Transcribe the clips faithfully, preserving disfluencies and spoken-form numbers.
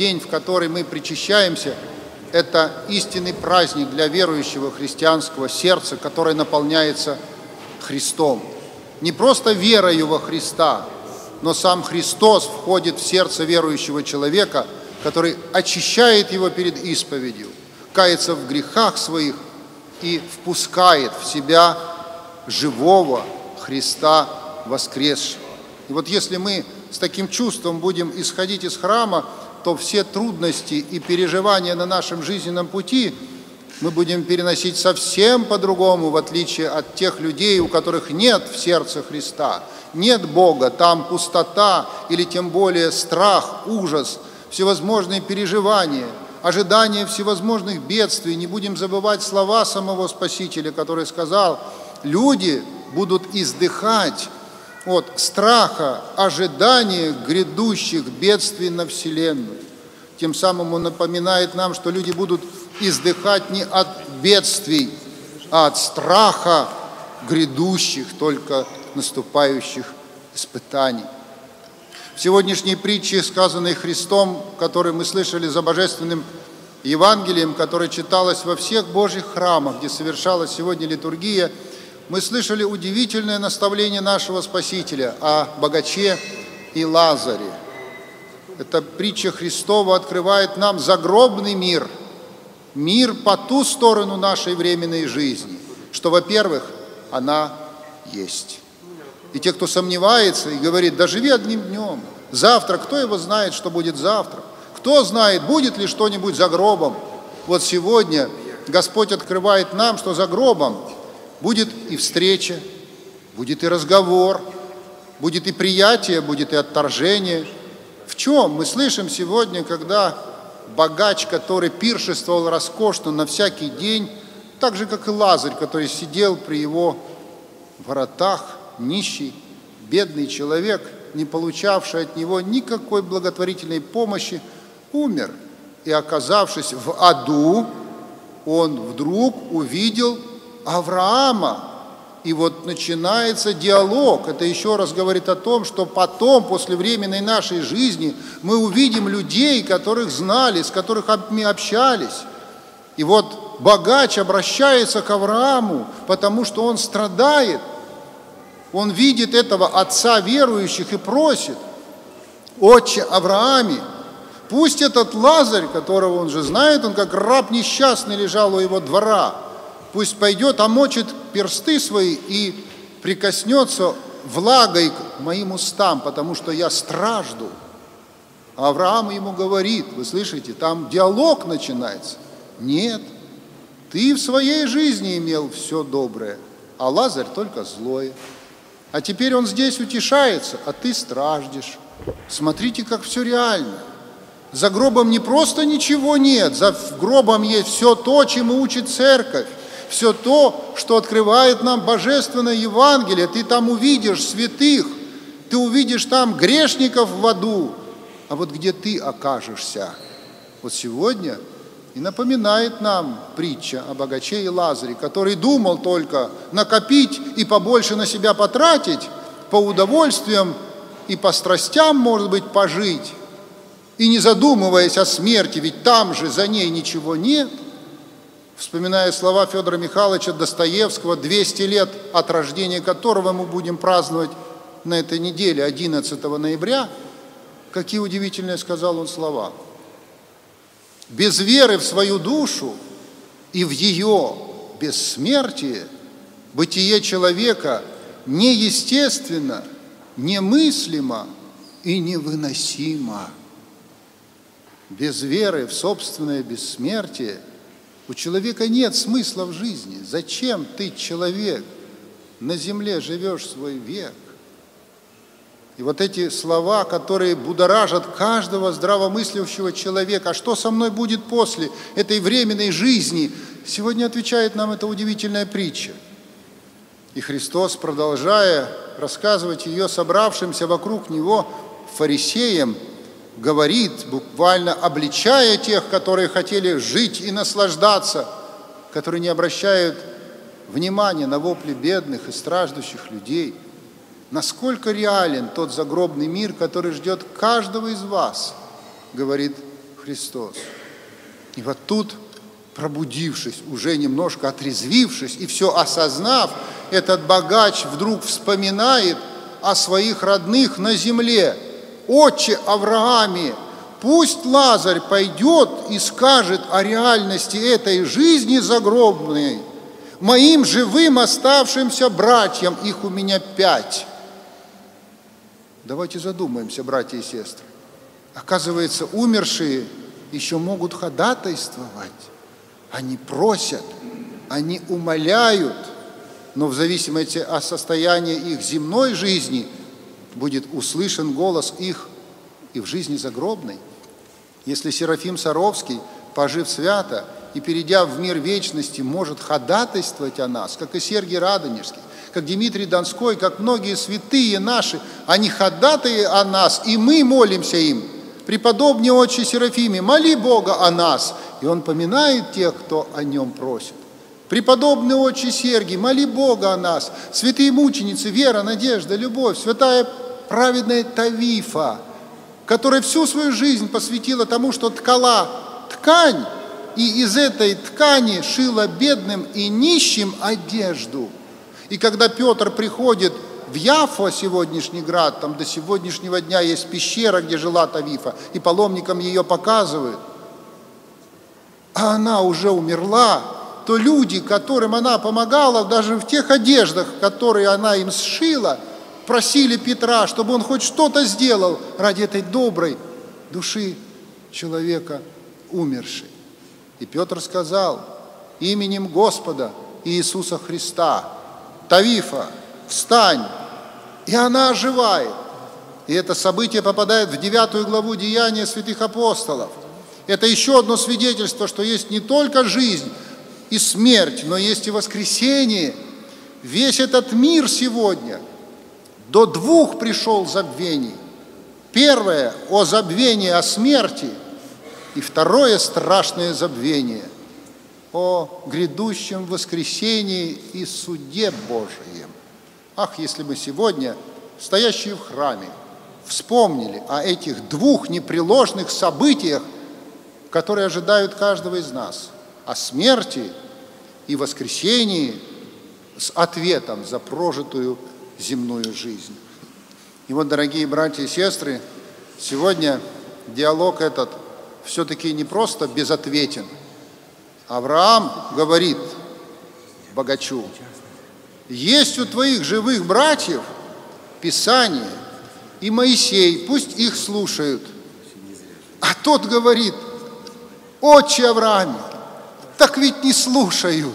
день, в который мы причащаемся, это истинный праздник для верующего христианского сердца, которое наполняется Христом. Не просто верою во Христа, но сам Христос входит в сердце верующего человека, который очищает его перед исповедью, кается в грехах своих и впускает в себя живого Христа воскресшего. И вот если мы с таким чувством будем исходить из храма, то все трудности и переживания на нашем жизненном пути мы будем переносить совсем по-другому, в отличие от тех людей, у которых нет в сердце Христа, нет Бога, там пустота или тем более страх, ужас, всевозможные переживания, ожидание всевозможных бедствий. Не будем забывать слова самого Спасителя, который сказал: люди будут издыхать от страха, ожидания грядущих бедствий на вселенную. Тем самым он напоминает нам, что люди будут издыхать не от бедствий, а от страха грядущих, только наступающих испытаний. В сегодняшней притче, сказанной Христом, которую мы слышали за Божественным Евангелием, которое читалось во всех Божьих храмах, где совершалась сегодня литургия, мы слышали удивительное наставление нашего Спасителя о богаче и Лазаре. Эта притча Христова открывает нам загробный мир, мир по ту сторону нашей временной жизни, что, во-первых, она есть. И те, кто сомневается и говорит: да живи одним днем, завтра, кто его знает, что будет завтра, кто знает, будет ли что-нибудь за гробом. Вот сегодня Господь открывает нам, что за гробом будет и встреча, будет и разговор, будет и приятие, будет и отторжение. В чем мы слышим сегодня, когда богач, который пиршествовал роскошно на всякий день, так же, как и Лазарь, который сидел при его воротах, нищий, бедный человек, не получавший от него никакой благотворительной помощи, умер. И, оказавшись в аду, он вдруг увидел Авраама. И вот начинается диалог. Это еще раз говорит о том, что потом, после временной нашей жизни, мы увидим людей, которых знали, с которых мы общались. И вот богач обращается к Аврааму, потому что он страдает. Он видит этого отца верующих и просит: «Отче Аврааме, пусть этот Лазарь, которого он же знает, он как раб несчастный лежал у его двора, пусть пойдет, омочит персты свои и прикоснется влагой к моим устам, потому что я стражду». А Авраам ему говорит, вы слышите, там диалог начинается: «Нет, ты в своей жизни имел все доброе, а Лазарь только злое. А теперь он здесь утешается, а ты страждешь». Смотрите, как все реально. За гробом не просто ничего нет, за гробом есть все то, чему учит церковь, все то, что открывает нам Божественное Евангелие. Ты там увидишь святых, ты увидишь там грешников в аду, а вот где ты окажешься? Вот сегодня и напоминает нам притча о богаче и Лазаре, который думал только накопить и побольше на себя потратить, по удовольствиям и по страстям, может быть, пожить, и не задумываясь о смерти, ведь там же за ней ничего нет. Вспоминая слова Федора Михайловича Достоевского, двести лет от рождения которого мы будем праздновать на этой неделе, одиннадцатого ноября, какие удивительные сказал он слова: «Без веры в свою душу и в ее бессмертие бытие человека неестественно, немыслимо и невыносимо». Без веры в собственное бессмертие у человека нет смысла в жизни. Зачем ты, человек, на земле живешь свой век? И вот эти слова, которые будоражат каждого здравомыслящего человека: а что со мной будет после этой временной жизни? Сегодня отвечает нам эта удивительная притча. И Христос, продолжая рассказывать ее собравшимся вокруг Него фарисеям, говорит, буквально обличая тех, которые хотели жить и наслаждаться, которые не обращают внимания на вопли бедных и страждущих людей: насколько реален тот загробный мир, который ждет каждого из вас, говорит Христос. И вот тут, пробудившись, уже немножко отрезвившись и все осознав, этот богач вдруг вспоминает о своих родных на земле. «Отче Аврааме, пусть Лазарь пойдет и скажет о реальности этой жизни загробной моим живым оставшимся братьям, их у меня пять». Давайте задумаемся, братья и сестры. Оказывается, умершие еще могут ходатайствовать. Они просят, они умоляют, но в зависимости от состояния их земной жизни будет услышан голос их и в жизни загробной. Если Серафим Саровский, пожив свято и перейдя в мир вечности, может ходатайствовать о нас, как и Сергий Радонежский, как Дмитрий Донской, как многие святые наши, они ходатаи о нас, и мы молимся им. Преподобный отче Серафиме, моли Бога о нас, и он поминает тех, кто о нем просит. Преподобный отче Сергий, моли Бога о нас. Святые мученицы Вера, Надежда, Любовь, святая праведная Тавифа, которая всю свою жизнь посвятила тому, что ткала ткань, и из этой ткани шила бедным и нищим одежду. И когда Петр приходит в Яффу, сегодняшний град, там до сегодняшнего дня есть пещера, где жила Тавифа, и паломникам ее показывают, а она уже умерла, то люди, которым она помогала, даже в тех одеждах, которые она им сшила, просили Петра, чтобы он хоть что-то сделал ради этой доброй души человека умершей. И Петр сказал: именем Господа Иисуса Христа, Тавифа, встань! И она оживает. И это событие попадает в девятую главу Деяния святых апостолов. Это еще одно свидетельство, что есть не только жизнь и смерть, но есть и воскресение. Весь этот мир сегодня до двух пришел забвений. Первое – о забвении, о смерти, и второе – страшное забвение о грядущем воскресении и суде Божием. Ах, если бы сегодня, стоящие в храме, вспомнили о этих двух непреложных событиях, которые ожидают каждого из нас, о смерти и воскресении с ответом за прожитую земную жизнь. И вот, дорогие братья и сестры, сегодня диалог этот все-таки не просто безответен. Авраам говорит богачу: есть у твоих живых братьев Писание и Моисей, пусть их слушают. А тот говорит: отче Аврааме, так ведь не слушают.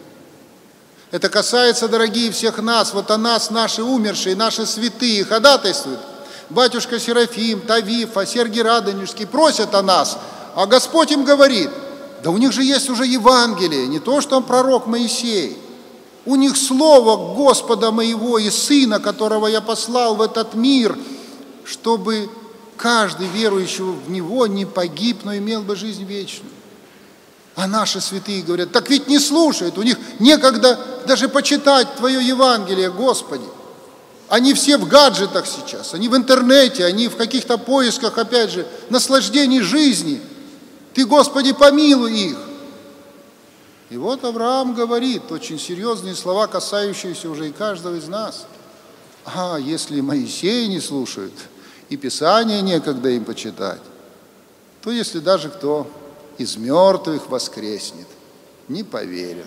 Это касается, дорогие, всех нас. Вот о нас наши умершие, наши святые ходатайствуют. Батюшка Серафим, Тавифа, Сергий Радонежский просят о нас, а Господь им говорит: да у них же есть уже Евангелие, не то, что он пророк Моисей. У них слово Господа моего и Сына, которого я послал в этот мир, чтобы каждый верующий в Него не погиб, но имел бы жизнь вечную. А наши святые говорят: так ведь не слушают, у них некогда даже почитать Твое Евангелие, Господи. Они все в гаджетах сейчас, они в интернете, они в каких-то поисках, опять же, наслаждений жизни. Ты, Господи, помилуй их. И вот Авраам говорит очень серьезные слова, касающиеся уже и каждого из нас. А если Моисея не слушают, и Писание некогда им почитать, то если даже кто из мертвых воскреснет, не поверят.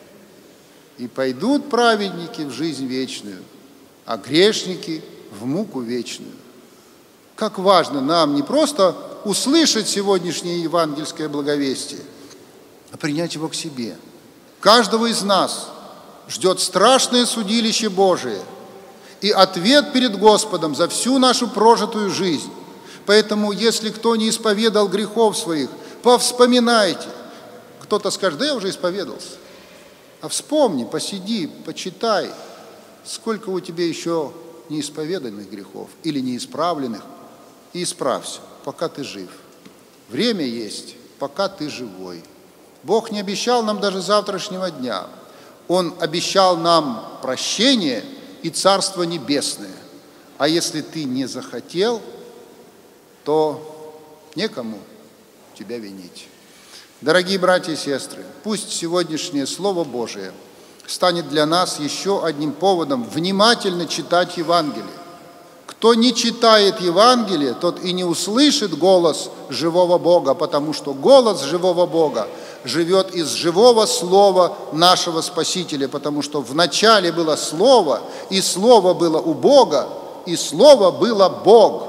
И пойдут праведники в жизнь вечную, а грешники в муку вечную. Как важно нам не просто услышать сегодняшнее евангельское благовестие, а принять его к себе. Каждого из нас ждет страшное судилище Божие и ответ перед Господом за всю нашу прожитую жизнь. Поэтому, если кто не исповедал грехов своих, повспоминайте. Кто-то скажет: да я уже исповедался. А вспомни, посиди, почитай, сколько у тебя еще неисповеданных грехов или неисправленных, и исправься, пока ты жив. Время есть, пока ты живой. Бог не обещал нам даже завтрашнего дня. Он обещал нам прощение и Царство Небесное. А если ты не захотел, то некому тебя винить. Дорогие братья и сестры, пусть сегодняшнее Слово Божие станет для нас еще одним поводом внимательно читать Евангелие. Кто не читает Евангелие, тот и не услышит голос живого Бога, потому что голос живого Бога живет из живого слова нашего Спасителя, потому что в начале было Слово, и Слово было у Бога, и Слово было Бог.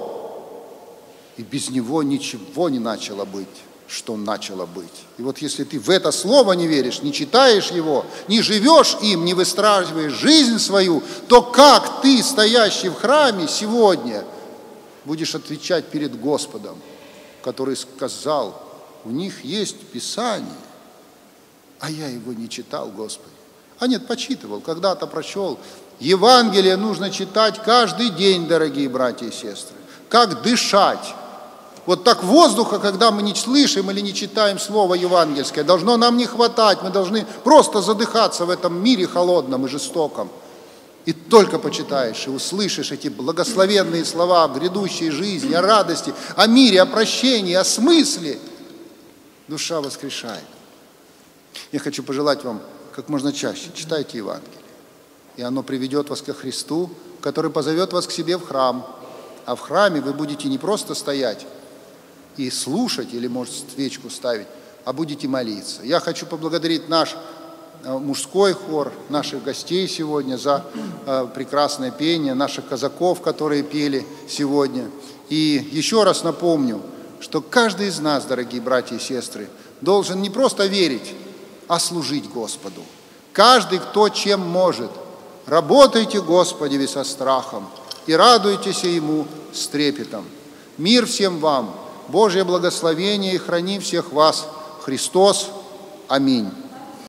И без Него ничего не начало быть, что начало быть. И вот если ты в это Слово не веришь, не читаешь его, не живешь им, не выстраиваешь жизнь свою, то как ты, стоящий в храме сегодня, будешь отвечать перед Господом, который сказал: у них есть Писание, а я его не читал, Господи. А нет, почитывал, когда-то прочел. Евангелие нужно читать каждый день, дорогие братья и сестры. Как дышать. Вот так воздуха, когда мы не слышим или не читаем Слово Евангельское, должно нам не хватать. Мы должны просто задыхаться в этом мире холодном и жестоком. И только почитаешь и услышишь эти благословенные слова о грядущей жизни, о радости, о мире, о прощении, о смысле, душа воскрешает. Я хочу пожелать вам как можно чаще читайте Евангелие, и оно приведет вас ко Христу, который позовет вас к себе в храм. А в храме вы будете не просто стоять и слушать, или, может, свечку ставить, а будете молиться. Я хочу поблагодарить наш мужской хор, наших гостей сегодня за прекрасное пение, наших казаков, которые пели сегодня. И еще раз напомню, что каждый из нас, дорогие братья и сестры, должен не просто верить, а служить Господу. Каждый, кто чем может. Работайте, Господи, со страхом и радуйтесь Ему с трепетом. Мир всем вам, Божье благословение и храни всех вас. Христос. Аминь.